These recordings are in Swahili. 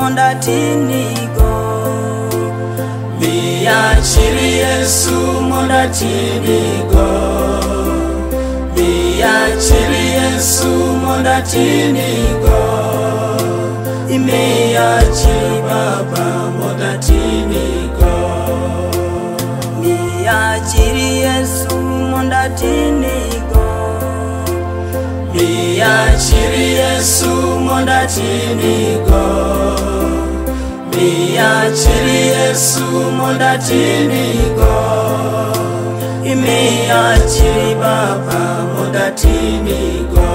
monda tinigo. Mia chiri Yesu monda tinigo. Mia chiri Yesu monda tinigo. Mia chiri Baba monda tinigo. Mia chiri Yesu monda tinigo. Mia chiri Yesu monda tinigo. Mia chiri Yesu monda tinigo. Mia chiri Baba monda tinigo.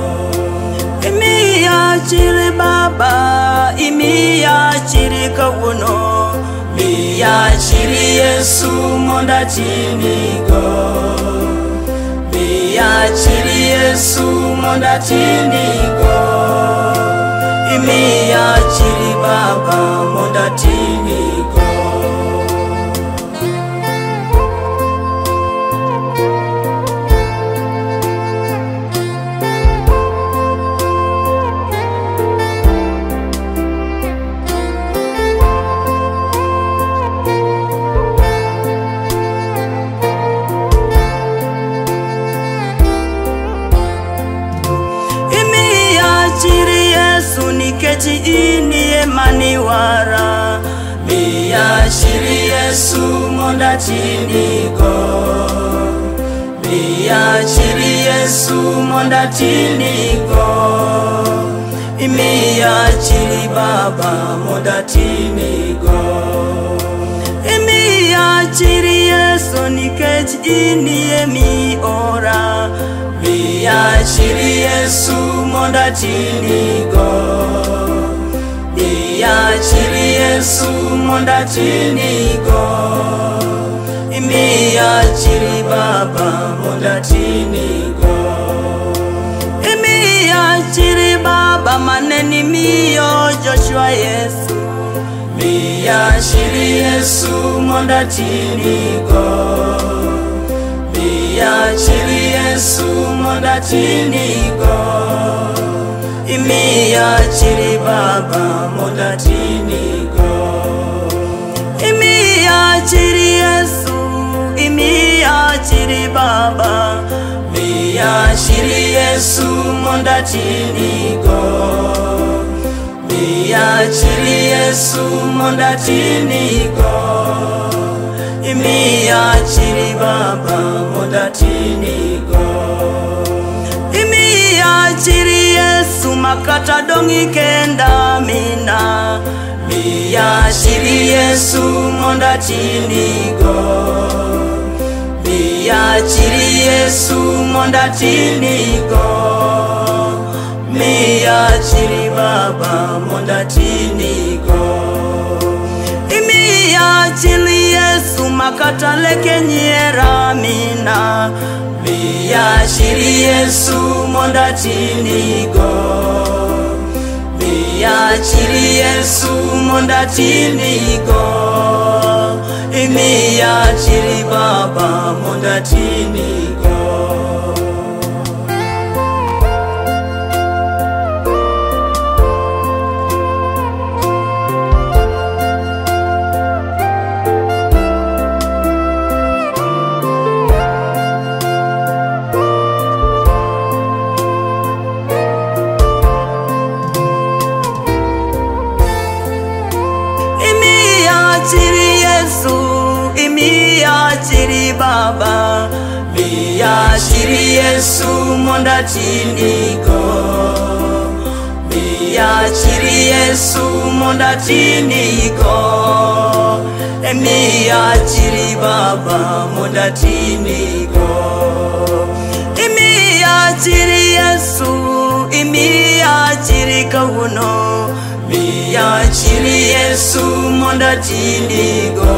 Mia chiri Baba, mia chiri kawuno. Mia chiri Yesu monda tinigo. Mia chiri Yesu monda tinigo. Mia chiri Baba monda tinigo. Nikechi ini emaniwara. Mia chiri Yesu monda tinigo. Mia chiri Yesu monda tinigo. Mia chiri Baba monda tinigo. Mia chiri Yesu nikechi ini emiora. Mia chiri Yesu monda tinigo. Mia chiri Yesu monda tinigo. Mia chiri Baba monda tinigo. Mia chiri Baba maneni mio Joshua Yesu. Mia chiri Yesu monda tinigo. Mia chiri Yesu monda tinigo. Mia chiri Baba monda tinigo. Mia chiri Yesu, mia chiri Baba. Mia chiri Yesu monda tinigo. Mia chiri Yesu monda tinigo. Mia chiri Baba monda tinigo. Mia chiri Yesu makata dongi kenda mina. Mia chiri Yesu monda tinigo. Mia chiri Yesu monda tinigo. Mia chiri Baba monda tinigo. Mia chiri Yesu makata leke nyera mina. Mia chiri Yesu monda tinigo. Mia chiri Yesu monda tinigo. Mia chiri Baba monda tinigo. Mia chiri Baba. Mia chiri Yesu monda tinigo. Mia chiri Yesu monda tinigo. Mia chiri Baba monda tinigo. Mia chiri Yesu, mia chiri kawuno. Mia chiri Yesu monda tinigo.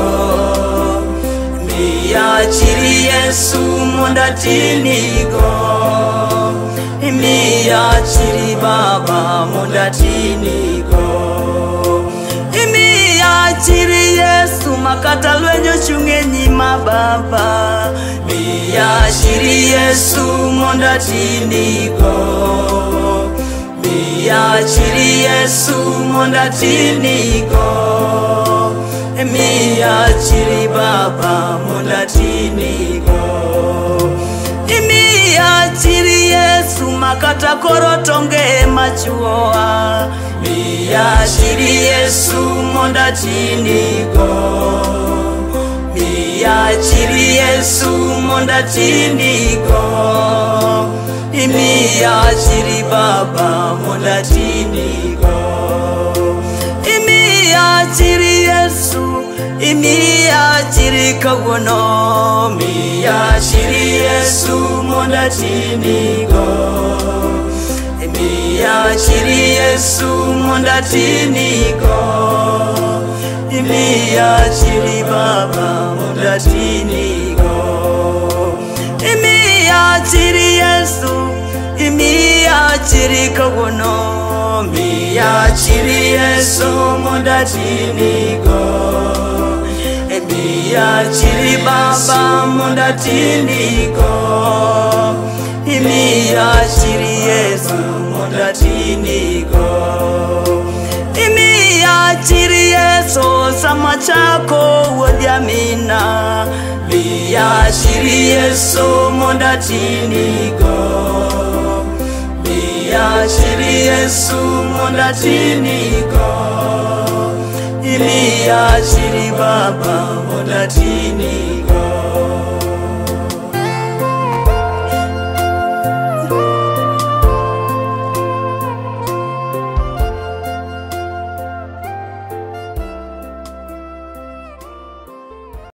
Mia chiri Yesu monda tinigo. Mia chiri Baba monda tinigo. Mia chiri Yesu makata lwenyo chunge nyima Baba. Mia chiri Yesu monda tinigo. Miachiri Yesu mondatinigo. Miachiri Baba mondatinigo. Miachiri Yesu makata korotonge machuoa. Miachiri Yesu mondatinigo. Miachiri Yesu mondatinigo. Miachiri Baba mondatinigo. Miachiri Yesu, miachiri kawono. Miachiri Yesu mondatinigo. Miachiri Yesu mondatinigo. Miachiri Baba mondatinigo. Miachiri Yesu, miachiri kawono. Miachiri Yesu mondatinigo. Miachiri Baba mondatinigo. Miachiri Yesu mondatinigo. Miachiri Yesu sama chako wodiamina. Miachiri Yesu mondatinigo. Miachiri Yesu mondatinigo. Miachiri Baba mondatinigo.